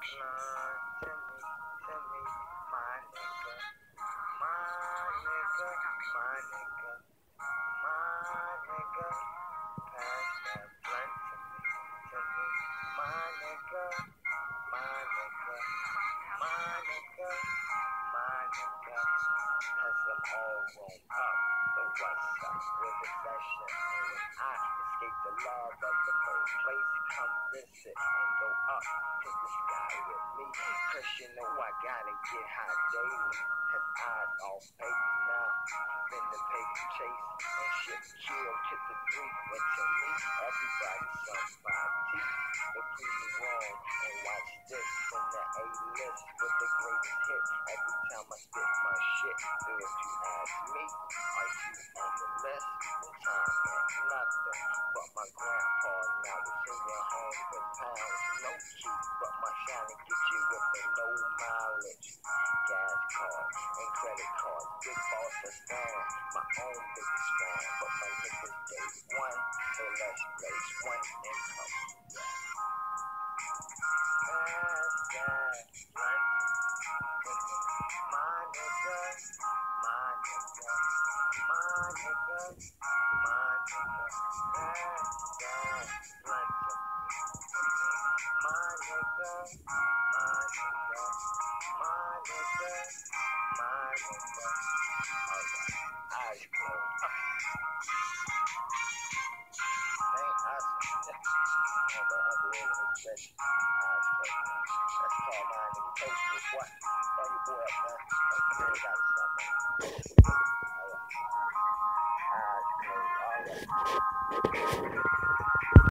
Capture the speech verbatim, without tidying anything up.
to me, to me, my nigga, my nigga, my nigga, my nigga, pass that blunt to me, to me, my nigga, my nigga, my nigga, my nigga, cause I'm all grown up, but what's up with the session? And when I escape the love of the whole place, come visit and go up to the sky with me, cause you know I gotta get high daily, cause I's all fake now, been the paper chase, and shit kill to the three, and to me, everybody's somebody, but prove me wrong, and watch this in the A-list with the greatest hit, every time I spit my shit, so if you ask me, are you on the list? Well, time meant nothing, but my grandpa now is in your home with pounds, no key, but my shine get you with the no mileage, gas card, and credit card, big boss is down, my own biggest fan, but my niggas day one, so let's place one income, yeah. Pass that blunt, my nigga, my nigga, my nigga, my nigga, pass that blunt, my nigga, my nigga, my nigga, my nigga. Alright, eyes closed. Ain't awesome. Oh, but unbelievable, bitch. Eyes closed. That's called mine, nigga. Toast, what? Call your boy up, man.